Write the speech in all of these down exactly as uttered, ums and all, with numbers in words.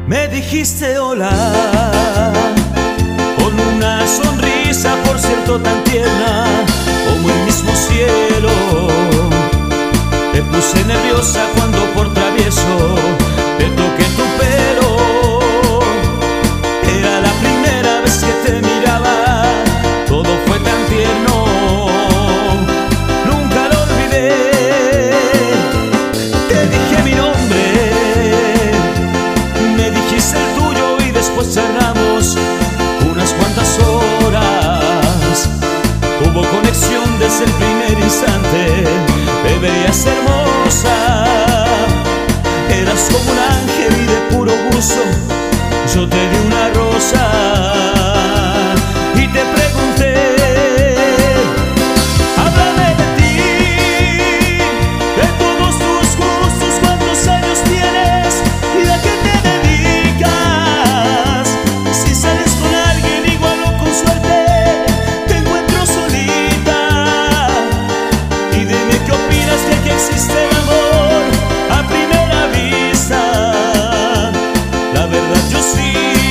Me dijiste hola con una sonrisa, por cierto tan tierna como el mismo cielo. Te puse nerviosa cuando por travieso te toqué tu pelo. Era la primera vez que te miraba, todo fue tan tierno, nunca lo olvidé. Te dije mi nombre, me dijiste el tuyo y después charlamos unas cuantas horas. Hubo conexión desde el primer instante, te veías hermosa, eras como un ángel y de puro gusto yo te di una rosa y te pregunté, háblame de ti, de todos tus gustos, cuántos años tienes y a qué te dedicas. Si sales con alguien igual o con suerte, te encuentro solita. Y dime qué opinas de que existe el amor a primera vista. La verdad yo sí.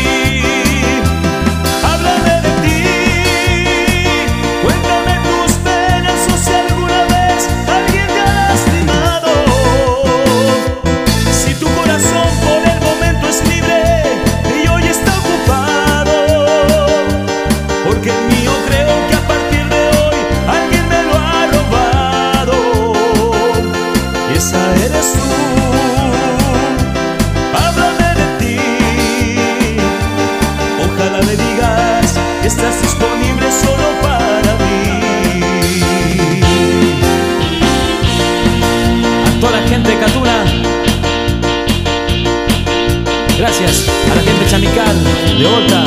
Estás disponible solo para mí. A toda la gente de Catuna, gracias. A la gente de Chamical, de Horta,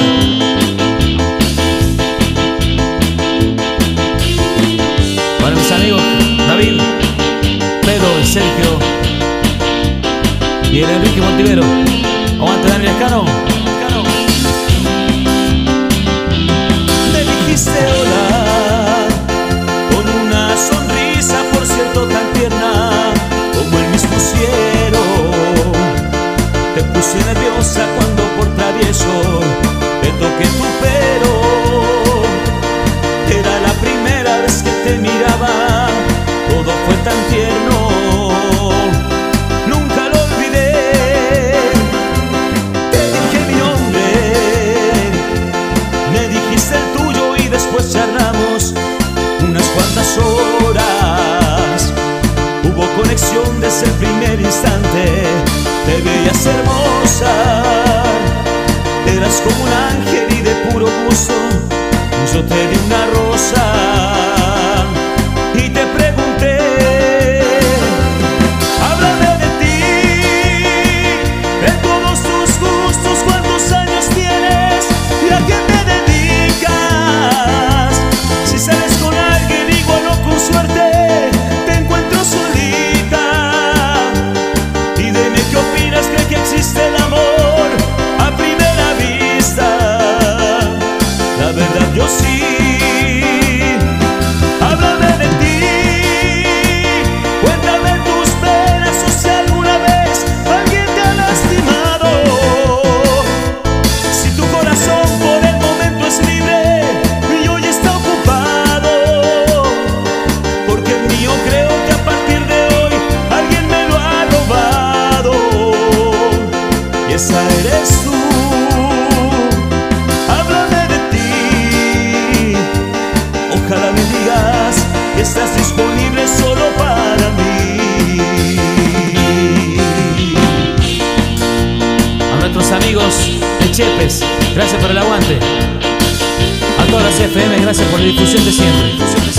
para mis amigos David, Pedro, el Sergio y el Enrique Montivero. Aguante Daniel Escano. Hola con una sonrisa, por cierto tan tierna como el mismo cielo. Te puse nerviosa cuando por travieso te toqué tu pelo. Era la primera vez que te miraba, todo fue tan tierno, nunca lo olvidé. Te dije mi nombre, me dijiste el tuyo y después charlamos unas cuantas horas. Hubo conexión desde el primer instante, te veías hermosa, eras como un ángel y de puro gusto yo te di una rosa y te pregunté, háblame de ti, de todos tus gustos, cuántos años tienes y a qué te dedicas. Si sales con alguien igual o con suerte, te encuentro solita. Y dime qué opinas, ¿cree que existe el amor a primera vista? La verdad yo sí. Háblame de ti, cuéntame tus penas o si alguna vez alguien te ha lastimado. Si tu corazón por el momento es libre y hoy está ocupado, porque el mío creo que a partir de hoy alguien me lo ha robado. Y esa eres tú. Háblame de ti, ojalá me digas que estás disponible solo para mí. A nuestros amigos de Chepes, gracias por el aguante. A todas las F M, gracias por la difusión de siempre.